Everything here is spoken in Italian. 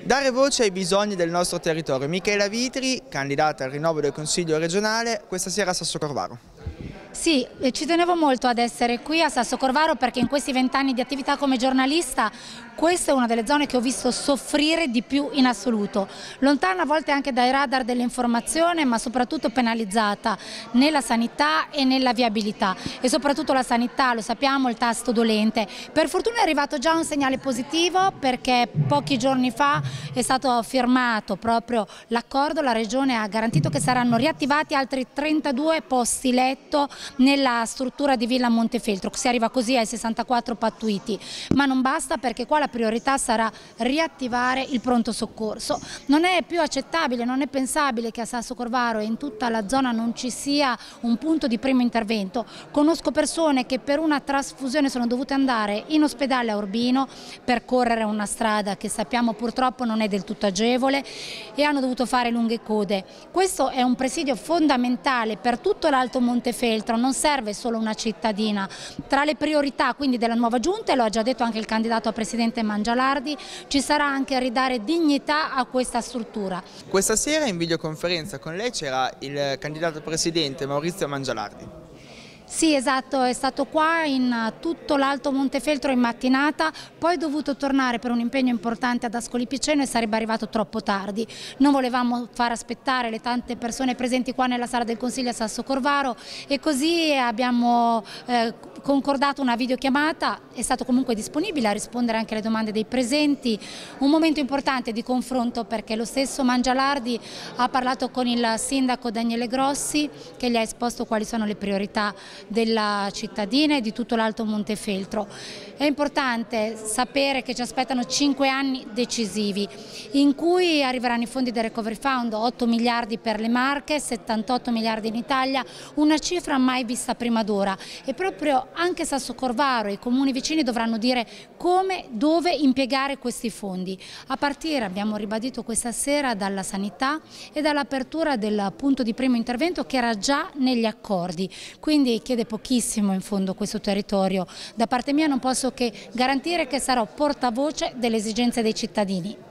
Dare voce ai bisogni del nostro territorio. Michela Vitri, candidata al rinnovo del Consiglio regionale, questa sera a Sassocorvaro. Sì, ci tenevo molto ad essere qui a Sassocorvaro perché in questi 20 anni di attività come giornalista questa è una delle zone che ho visto soffrire di più in assoluto, lontana a volte anche dai radar dell'informazione, ma soprattutto penalizzata nella sanità e nella viabilità, e soprattutto la sanità, lo sappiamo, il tasto dolente. Per fortuna è arrivato già un segnale positivo perché pochi giorni fa è stato firmato proprio l'accordo, la Regione ha garantito che saranno riattivati altri 32 posti letto nella struttura di Villa Montefeltro, si arriva così ai 64 pattuiti, ma non basta perché qua la priorità sarà riattivare il pronto soccorso. Non è più accettabile, non è pensabile che a Sassocorvaro e in tutta la zona non ci sia un punto di primo intervento. Conosco persone che per una trasfusione sono dovute andare in ospedale a Urbino, percorrere una strada che sappiamo purtroppo non è del tutto agevole, e hanno dovuto fare lunghe code. Questo è un presidio fondamentale per tutto l'Alto Montefeltro, non serve solo una cittadina. Tra le priorità quindi della nuova giunta, e lo ha già detto anche il candidato a presidente Mangialardi, ci sarà anche ridare dignità a questa struttura. Questa sera in videoconferenza con lei c'era il candidato a presidente Maurizio Mangialardi. Sì, esatto, è stato qua in tutto l'Alto Montefeltro in mattinata, poi è dovuto tornare per un impegno importante ad Ascoli Piceno e sarebbe arrivato troppo tardi. Non volevamo far aspettare le tante persone presenti qua nella sala del Consiglio a Sassocorvaro e così abbiamo concordato una videochiamata. È stato comunque disponibile a rispondere anche alle domande dei presenti, un momento importante di confronto perché lo stesso Mangialardi ha parlato con il sindaco Daniele Grossi che gli ha esposto quali sono le priorità della cittadina e di tutto l'Alto Montefeltro. È importante sapere che ci aspettano 5 anni decisivi in cui arriveranno i fondi del Recovery Fund, 8 miliardi per le Marche, 78 miliardi in Italia, una cifra mai vista prima d'ora, e proprio anche Sassocorvaro e i comuni vicini dovranno dire come, dove impiegare questi fondi, a partire, abbiamo ribadito questa sera, dalla sanità e dall'apertura del punto di primo intervento che era già negli accordi. Quindi chiede pochissimo in fondo questo territorio. Da parte mia non posso che garantire che sarò portavoce delle esigenze dei cittadini.